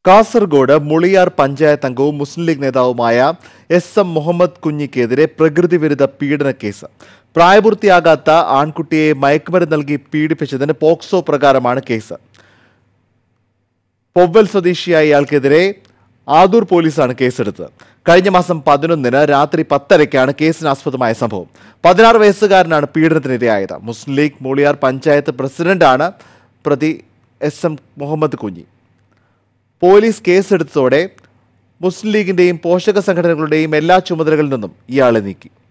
കാസർഗോഡ് മുളിയാർ പഞ്ചായത്ത് അംഗവും മുസ്ലിം ലീഗ് നേതാവുമായ എസ് മുഹമ്മദ് കുഞ്ഞിക്കെതിരെ പ്രകൃതിവിരുദ്ധ പീഡന കേസ്. പ്രായപൂർത്തിയാകാത്ത ആൺകുട്ടിയെ മയക്കുമരുന്ന് നൽകി പീഡിപ്പിച്ചതിന് പോക്സോ പ്രകാരമാണ് കേസ്. പൊവ്വൽ സ്വദേശിയായ ഇയാൾക്കെതിരെ ആദൂർ പോലീസാണ് കേസെടുത്തത്. കഴിഞ്ഞ മാസം 11-ന് രാത്രി 10:30-ക്കാണ് കേസിനാസ്പദമായ സംഭവം. 16 വയസ്സുകാരനാണ് പീഡനത്തിനിരയായത്. മുസ്ലിം ലീഗ് മുളിയാർ പഞ്ചായത്ത് പ്രസിഡന്റാണ് പ്രതി എസ് മുഹമ്മദ് കുഞ്ഞി. പോലീസ് കേസെടുത്തതോടെ മുസ്ലിം ലീഗിന്റെയും പോഷക സംഘടനകളുടെയും എല്ലാ ചുമതലകളിൽ നിന്നും ഇയാളെ നീക്കി.